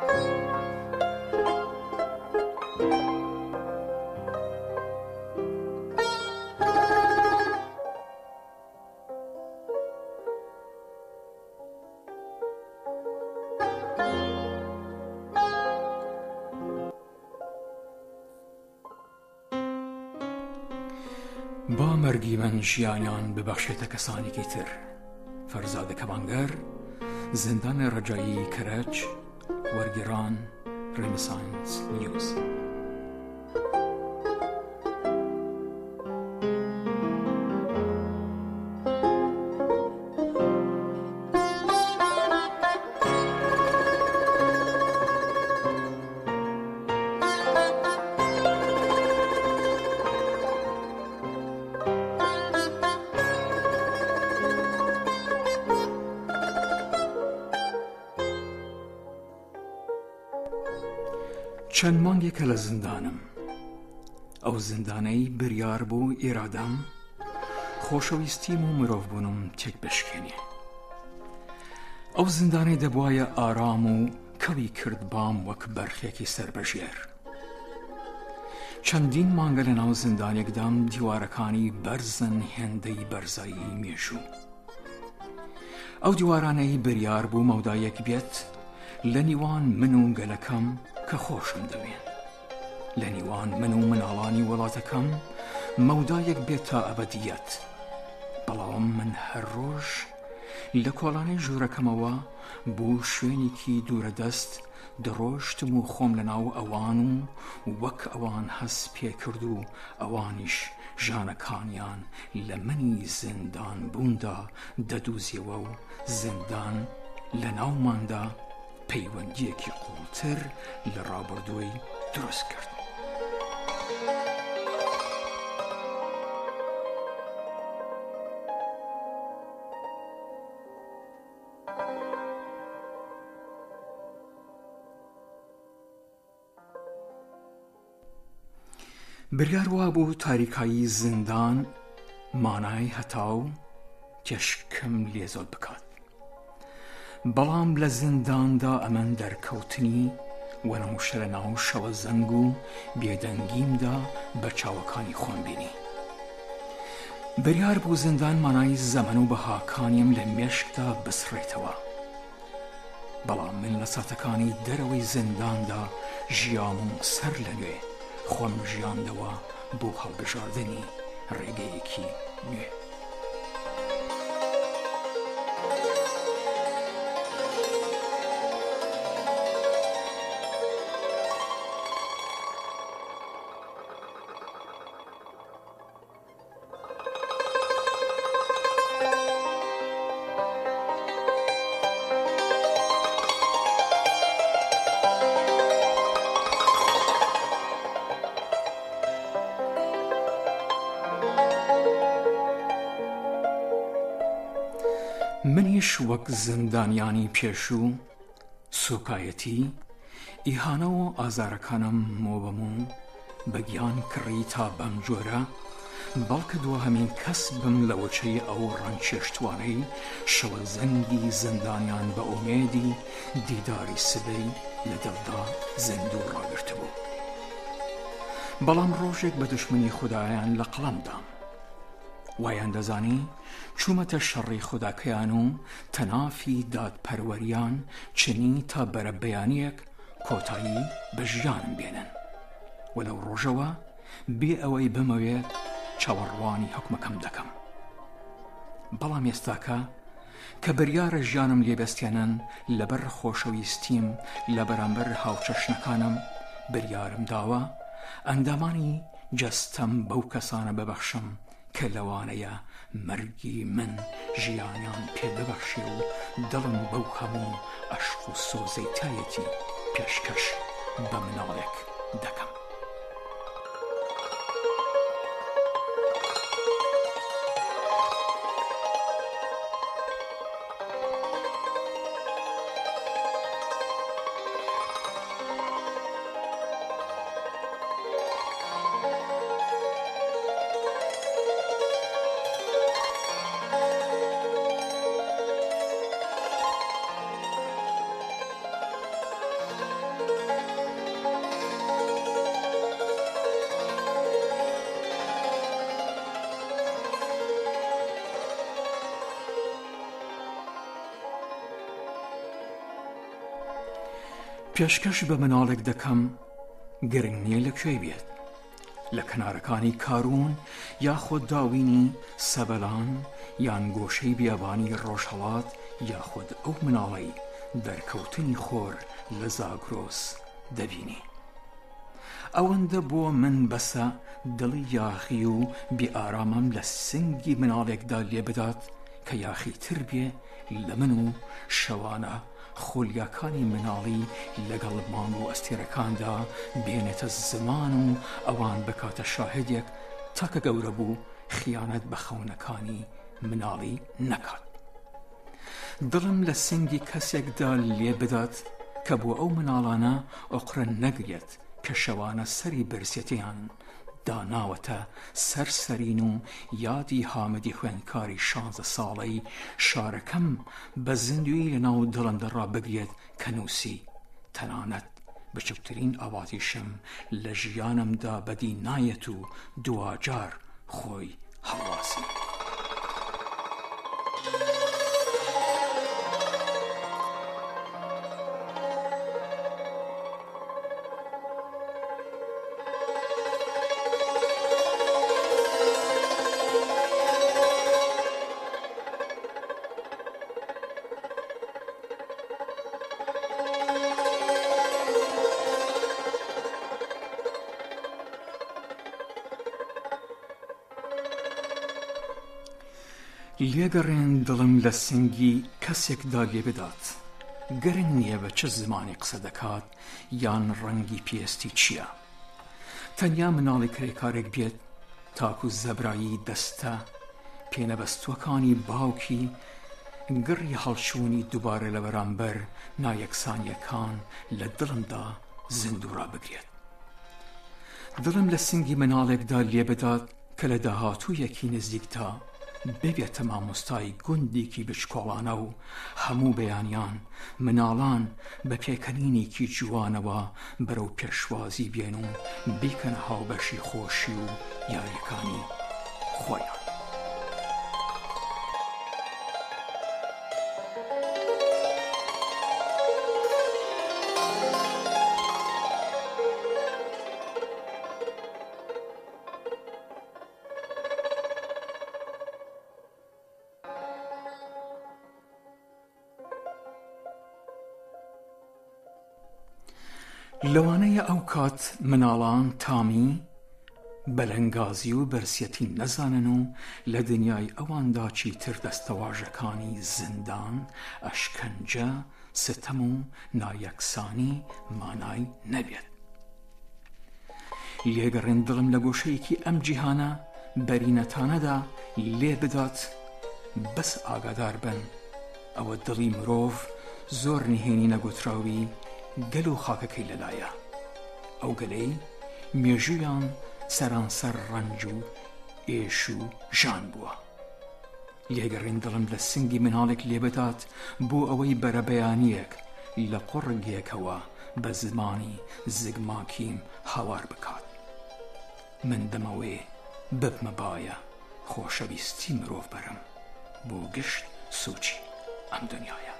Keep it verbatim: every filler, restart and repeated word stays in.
با مەرگی من ژیانیان ببەخشێتە کەسانێکی تر. فەرزادە کەمانگەر، زیندانی ڕەجایی کەرەج، وەرگێڕان ڕێنێسانس نیوز. چەند مانگێکە لە زیندانم. ئەو زیندانەی بریار بوو ئێرادەم خۆشەویستیم و مرۆڤبوونم تێک بشکێنێ. ئەو زیندانەی دەبوایە ئارام و کەوی کرد بام وەک بەرخێکی سەربەژێر. چەندین مانگە لە ناو زیندانێکدام دیوارەکانی بەرزن هێندەی بەرزایی مێژوو. ئەو دیوارانەی بریار بوو مەودایەک بێت لە نیوان من و گەلەکەم کە خۆشم دەوێن. لە نیوان من و مناڵانی وڵاتەکەم مەودایەک بێت تا ئەبەدیەت. بەڵام من هەر ڕۆژ لە کۆڵانەی ژوورەکەمەوە بوو شوێنێکی دوورە دەست دەڕۆشتم و خۆم لە ناو ئەوان و وەک ئەوان هەس پێکرد و ئەوانیش ژانەکانیان لە منی زیندان بووندا دەدوزیەوە و زیندان لە ناوماندا پەیوەندیەکی قوڵتر لە ڕابردووی دروست کرد. بریار وا بوو تاریکایی زیندان مانای هەتاو کێشکم لێزۆت بکات. بەڵام لە زینداندا ئەمەن دەرکەوتنی وەنەوشە لە ناو شەوە زەنگ و بێدەنگیمدا بە چاوەکانی خۆم بینی. بریار بوو زیندان مانای زەمن و بەهاکانیم لە مێشکدا بسڕێتەوە. بەڵام من لە ساتەکانی دەرەوەی زینداندا ژیام و سەر لە نوێ خۆم ژیاندەوە بۆ هەڵبژاردنی ڕێگەیەکی نوێ. منیش وەک زیندانیانی پێشوو سوکایەتی ئیهانە و ئازارەکانم مۆبەم و بەگیان کڕی تا بەم جۆرە بەڵکە دووەهەمین کەس بم لە وەچەی ئەو ڕەنکێشتوانەی شەوە زەنگی زیندانیان بە ئومێدی دیداری سبەی لە دڵدا زیندوو ڕاگرتبوو. بەڵام ڕۆژێک بە دوشمنی خودایان لە قەڵەمدام. وایان دەزانی چوومەتە شەڕی خوداکەیان و تەنافی دادپەروەریان چنی تا بەرە بەیانیەک کۆتایی بە ژیانم بێنن و لەو ڕۆژەوە بێ ئەوەی بمەوێت چاوەڕوانی حکومەکەم دەکەم. بەڵام ئێستاکە کە بریارە ژیانم لێبەستێنن لەبەر خۆشەویستیم لە بەرامبەر هاوچەشنەکانم بریارم داوە ئەندامانی جەستەم بەو کەسانە ببەخشم کە لەوانەیە مەرگی من ژیانیان پێ ببەخشێ و دڵم بەو هەموو ئەشق و سۆزەیتایەتی پێشکەش بە مناڵێک دەکەم. پێشکەش بە مناڵێک دەکەم گرنگ نییە لەکوێ بێت، لە کنارەکانی کارون یاخۆ داوینی سەبەلان یان گۆشەی بیابانی ڕۆژهەڵات یاخۆد ئەو مناڵەی دەرکەوتنی خۆر لە زاگرۆس دەبینی. ئەوەندە بۆ من بەسە دڵی یاخی و بێئارامەم لە سنگی مناڵێکدا لێ بدات کە یاخی تر بێ لە من و شەوانە خۆلیاکانی مناڵی لەگەڵ مانگ و ئەستێرەکاندا بێنێتە زمان و ئەوان بکاتە شاهدێک تاکە گەورە بوو خیانەت بە خەونەکانی مناڵی نەکات. دڵم لە سنگی کەسێکدا لێ بدات کە بۆ ئەو مناڵانە ئۆقرە نەگرێت کە شەوانە سەری برسێتیان داناوەتە سەرسەرین و یادی حامدی خوێندکاری شانزە ساڵەی شارەکەم بە زیندوی لەناو دڵمدا ڕابگرێت کە نووسی تەنانەت بچووکترین ئاواتیشم لە ژیانمدا بەدی نایەت و دوواجار خۆی هەڵواسی. لێگەڕێن دڵم لە سنگی کەسێکدا لێ بدات، گەرنگ نییە بە چه زمانی قسە دەکات یان ڕەنگی پێستی چییە. تەنیا مناڵی کرێکارێک بێت تاکو زەبرایی دەستە پێنەبەستووەکانی باوکی گڕی هەڵچوونی دووبارە لە بەرامبەر نایەکسانیەکان لە دڵمدا زیندوڕا بگرێت. دڵم لە سنگی مناڵێکدا لێ بدات کە لە داهاتوویەکی نزیکدا ببێتە مامۆستای گوندێکی بچکۆڵانە و هەموو بەیانیان مناڵان بە پێکەنینێکی جوانەوە بەرەو پێشوازی بێن و بیکەن هاوبەشی خۆشی و یاریەکانی خۆیان. لەوانەیە ئەو کات مناڵان تامی بەلەنگازی و بەرسەتی نەزانن و لە دنیای ئەواندا چیتر دەستەواژەکانی زیندان، ئەشکەنجە، ستەم و نایەکسانی مانای نەبێت. لێگەڕێن دڵم لە گۆشەیەکی ئەم جیهانە بەرینەتانەدا لێ بدات بەس ئاگادار بن ئەوە دڵی مرۆڤ زۆر نهێنی نەگوتراوی گەل و خاکەکەی لەلایە، ئەو گەلەی مێژویان سەرانسەر ڕەنج و ئێش و ژان بووە. لێگەڕێن دڵم لە سنگی مناڵێک لێ بدات بۆ ئەوەی بەرەبەیانیەک لە قوڕگێکەوە بە زمانی زگماکیم هاوار بکات. من دەمەوێ ببمە باە خۆشەویستی مرۆڤ بەرم بۆ گشت سوچی ئەم دنیایە.